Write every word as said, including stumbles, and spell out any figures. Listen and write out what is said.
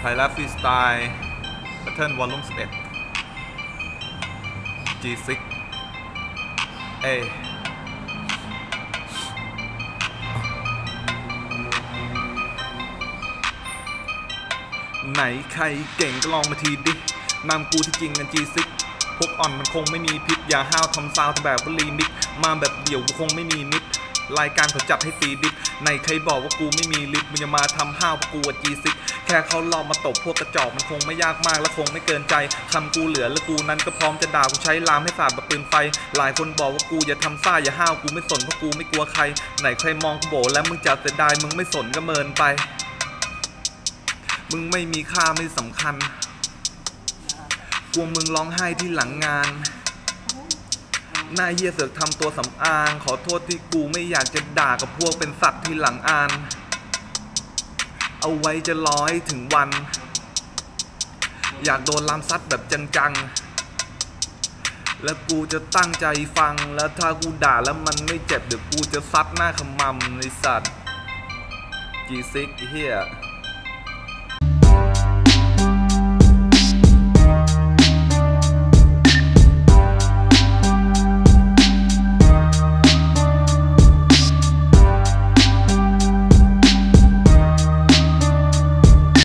ยแลบฟรีสไตล์แพทเทิร์นวอลลุ่มสิบเอ็ด จี ซิกซ์ เอไหนใครเก่งก็ลองมาทีดินำกูที่จริงกัน จี ซิกซ์ พวกอ่อนมันคงไม่มีพิษอย่าห้าวทำซาวทำแบบว่ารีมิกมาแบบเดี่ยวกูคงไม่มีมิดรายการเขาจัดให้ตีดิบในใครบอกว่ากูไม่มีลิฟต์มึงจะมาทำห้าวกูว่า จี ซิกซ์ แค่เขาลองมาตบพวกกระจอกมันคงไม่ยากมากและคงไม่เกินใจคำกูเหลือและกูนั้นก็พร้อมจะด่ากูใช้ลามให้สาดแบบปืนไฟหลายคนบอกว่ากูอย่าทำซ่าอย่าห้าวกูไม่สนเพราะกูไม่กลัวใครไหนใครมองกูโบแล้วมึงจะเสียดายมึงไม่สนก็เมินไปมึงไม่มีค่าไม่สำคัญกลัวมึงร้องไห้ที่หลังงานหน้าเหี้ยเสือกทำตัวสำอางขอโทษที่กูไม่อยากจะด่ากับพวกเป็นสัตว์ที่หลังอ่านเอาไว้จะรอให้ถึงวันอยากโดนลามซัดแบบจังๆแล้วกูจะตั้งใจฟังแล้วถ้ากูด่าแล้วมันไม่เจ็บเดี๋ยวกูจะซัดหน้าขมำในสัตว์ จี ซิกซ์ เหี้ย